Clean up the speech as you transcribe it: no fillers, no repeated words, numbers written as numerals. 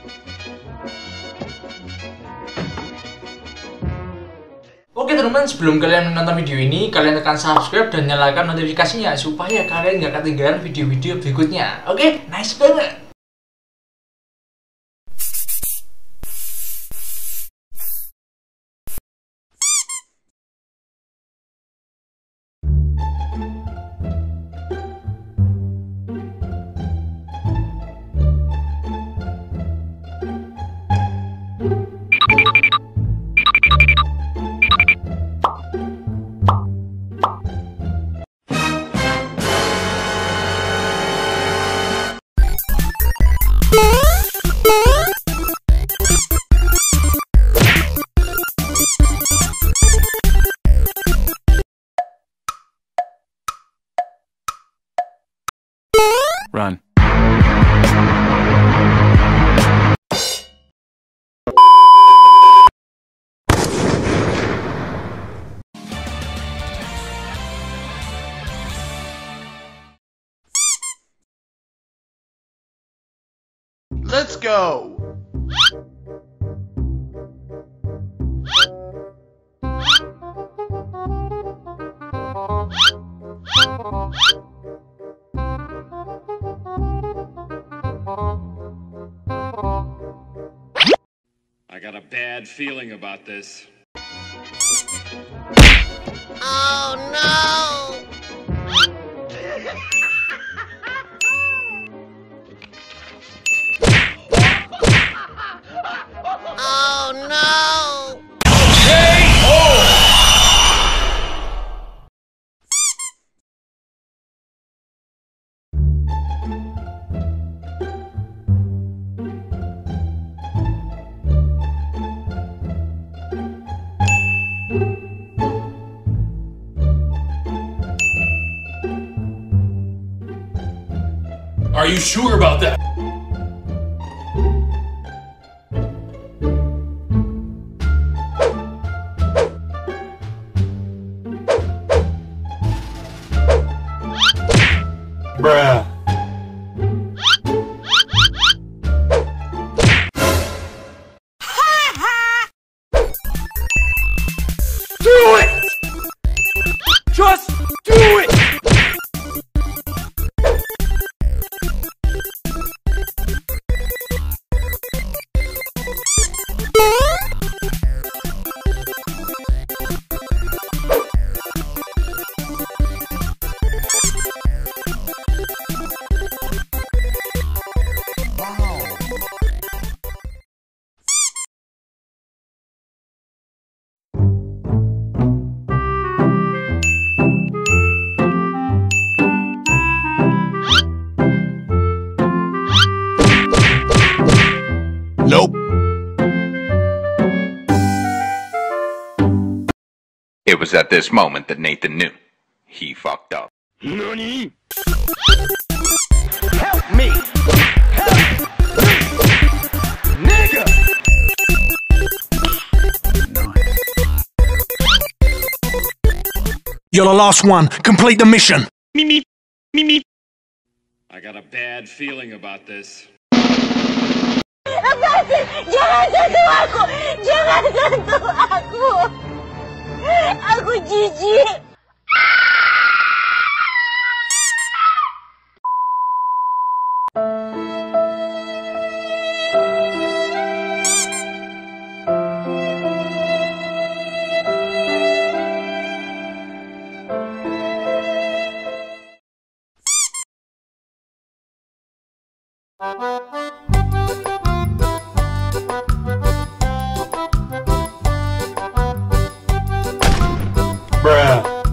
Oke teman-teman, sebelum kalian menonton video ini, kalian tekan subscribe dan nyalakan notifikasinya supaya kalian nggak ketinggalan video-video berikutnya. Oke, nice banget. Run. Let's go! I got a bad feeling about this. Oh no! Oh no! Are you sure about that? Bruh. Do it! Just do it! Nope. It was at this moment that Nathan knew. He fucked up. NANI? Help me! Help me! Nigga! You're the last one. Complete the mission. I got a bad feeling about this. Lepasin! Jangan sentuh aku! Jangan sentuh aku! Aku jijik! Bruh.